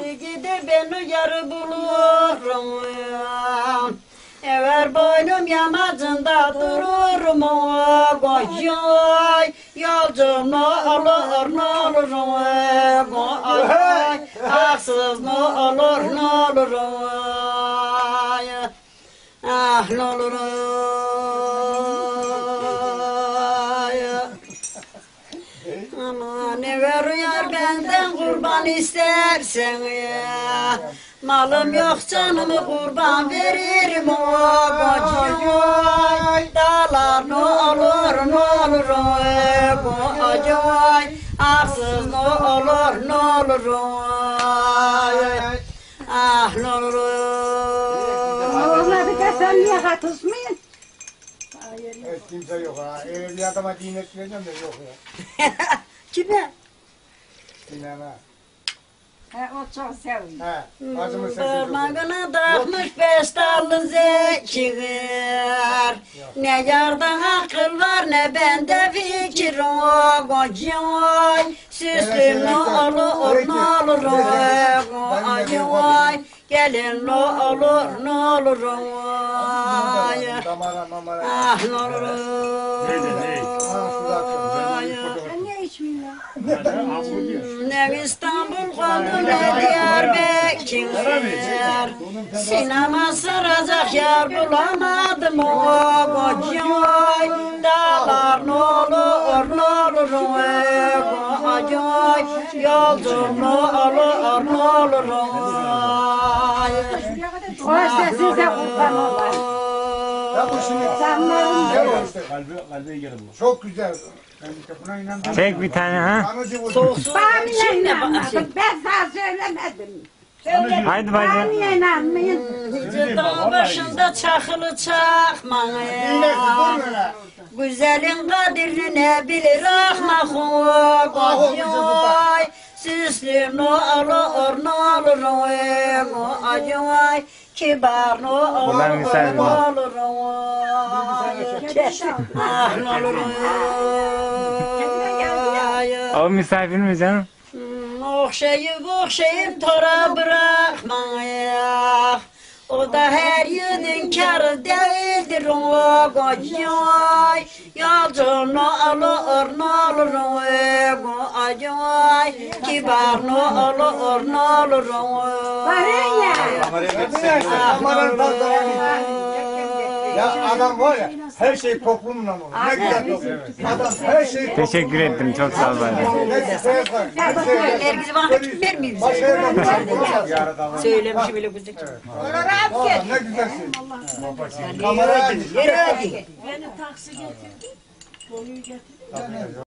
Gidip beni yarı bulurum. Eğer boynum yamacında dururum koy yolcum ne olur ne olur koy haksız ne olur ne olur ah ne olur aman ne veriyor benden kurban istersen ya. Malım yok canımı kurban veririm o kocuy. Dağlar ne olur ne olur o kocuy. Arsız ne olur ne olur ah ne olur. Oğlanı da sen niye katılmıyorsun? Evet, kimse yok ha. Öyle bir adama din ettireceğim de yok ya. Kime? İnana. O çok seviyor. He, bacımın sesi çok. Parmağına takmış beş dallı zekir. Ne yardan akıl var ne bende fikir o kocuy. Süslü ne olur ne olur o kocuy. Gelin ne olur ne olur o Damara mamara. ah ne olur Sen niye içmiyorsun? ne İstanbul kaldı ne Diyarbakır. Sinema saracak yer bulamadım o kocuy. Dağlar ne olur ne olur o kocuy. Yolcum ne olur ne olur O sesinize kurban olayım. Ya bu şimdi Canlarım güzel oldu işte. Kalbe iyi gelir bu. Çok güzel. Ben işte buna inandım. Çek bir tane ha. Anacı vurdu. soğuk soğuk. Bana niye Şimdi inanmadın? Ben sana söylemedim. Söyle. Haydi Bana bacım. niye inanmayın? dağ başında çakılı çakmağı. İğnesi durmuyor. Güzelin kadrini bilir ahmak kocuy. Süslü ne olur ne olur kocuy. Kibar ne Ulan olur misafir ne mi? olur ah ne olur O misafir mi canım? Okşayıp tora bırakmaya. O da her yönün kârı değildir o kocuy. Yolcu ne olur ne olur kocuy. Kibar ne olur ne olur Varın ya. Kameranın tarzı. Ya adam var ya, her şey toplumla olur. Ne güzel toplum. Adam her şey Teşekkür ettim. Çok sağ ol bacım. Herkese vakit vermiyoruz. Söylemişim öyle güzel. Ne güzel şey. Yürü hadi. Beni taksi getirdi. Konuyu getirdi.